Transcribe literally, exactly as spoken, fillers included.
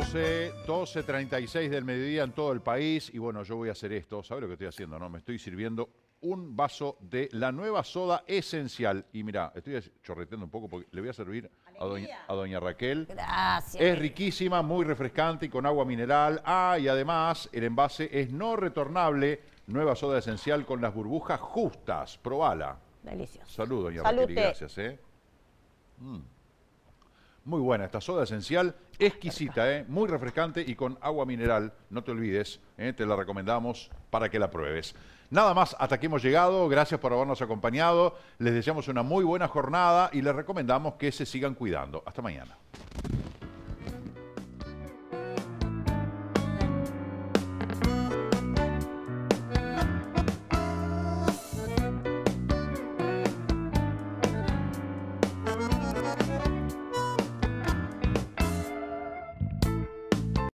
doce, doce treinta y seis del mediodía en todo el país. Y bueno, yo voy a hacer esto. ¿Sabes lo que estoy haciendo, no? Me estoy sirviendo un vaso de la nueva soda esencial. Y mirá, estoy chorreteando un poco porque le voy a servir a doña, a doña Raquel. Gracias. Es riquísima, muy refrescante y con agua mineral. Ah, y además el envase es no retornable. Nueva soda esencial con las burbujas justas. Probala. Delicioso. Salud, doña Salute. Raquel, y gracias, ¿eh? Mm. Muy buena esta soda esencial, exquisita, ¿eh? Muy refrescante y con agua mineral. No te olvides, ¿eh? Te la recomendamos para que la pruebes. Nada más, hasta aquí hemos llegado. Gracias por habernos acompañado. Les deseamos una muy buena jornada y les recomendamos que se sigan cuidando. Hasta mañana.